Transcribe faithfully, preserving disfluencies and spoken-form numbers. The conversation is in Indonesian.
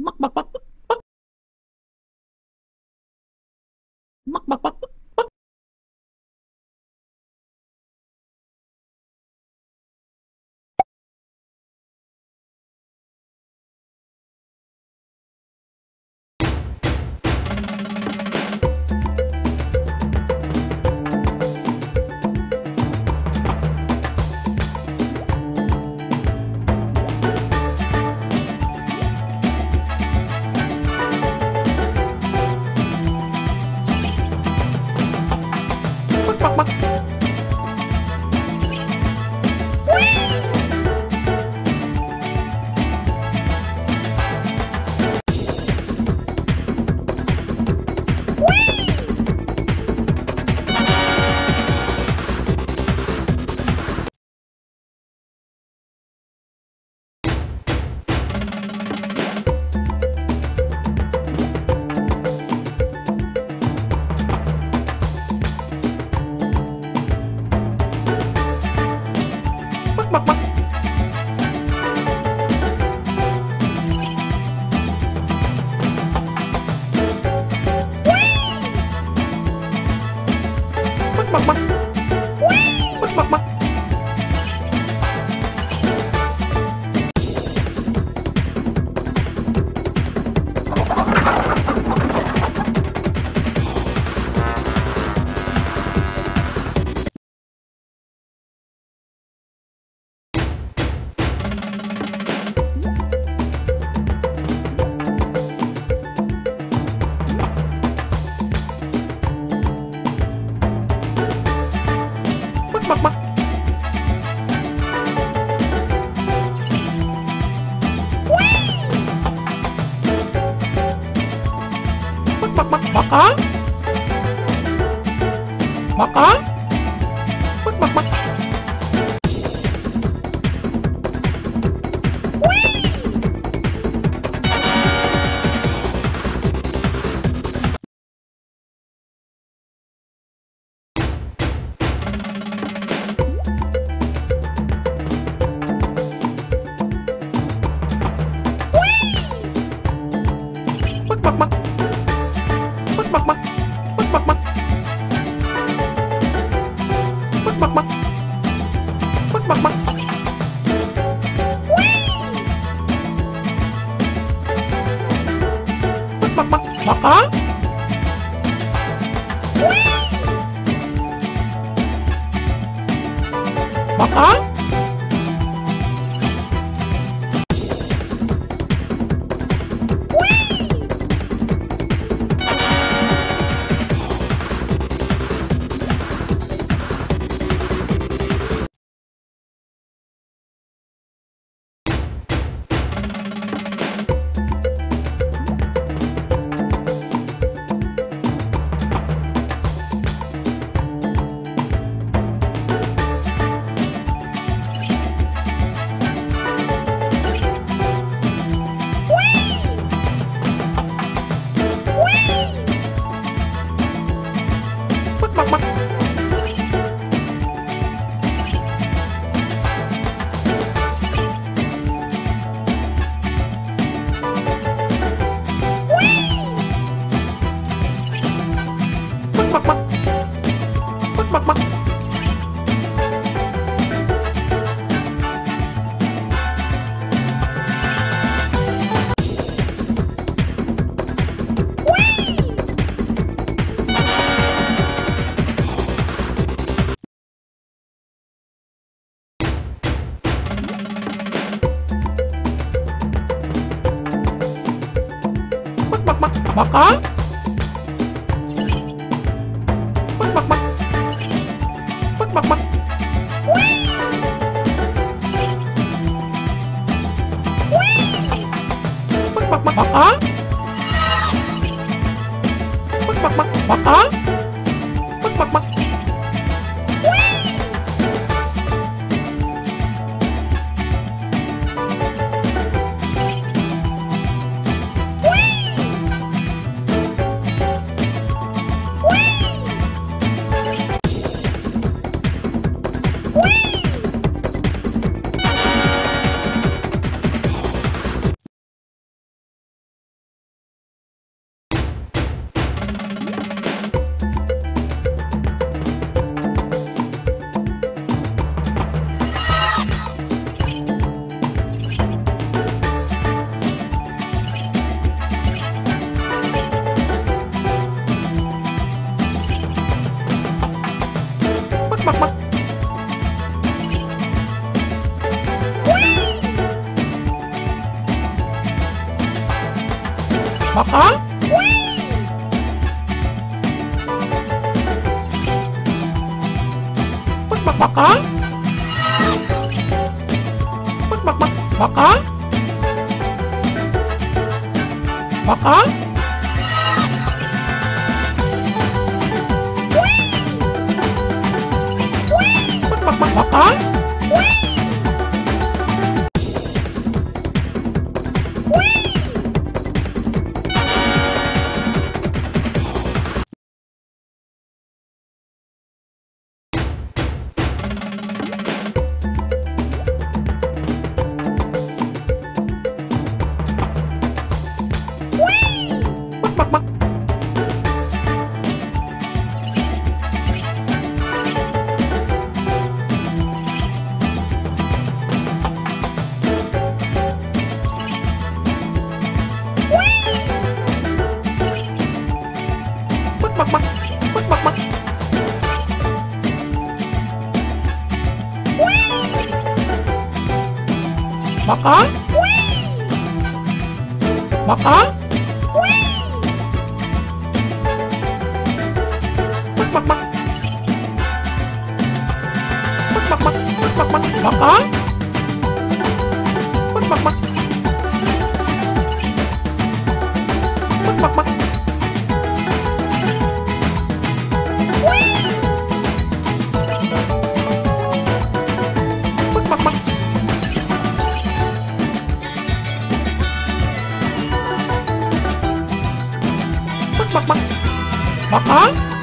Mak mak mak mak mak mak. Mak mak mak. Mak mak mak. Mak mak mak. Mak mak mak. Mak mak mak. Mak mak mak. Maka? Maka? Mak mak mak. Mak mak mak. Mak mak mak. Mak mak mak. Mak mak mak. Mak mak mak. Mak mak mak. Maka? Maka? Mak mak mak. Mak mak mak. Mak mak mak. Mak mak mak. Maka? Mak mak mak. Mak mak mak. Mak mak mak. Maka? Mak mak mak. Maka? Mak mak mak. Maka? Mak maka? Mak mak mak maka? Maka? Mak mak mak maka? Mak mak. Mak mak mak. Mak mak mak. Maka? Maka? Mak mak mak. Mak mak mak. Mak mak mak. Maka? Mak mak mak. Mak mak mak. Mak mak mak. Mak mak mak. Maka?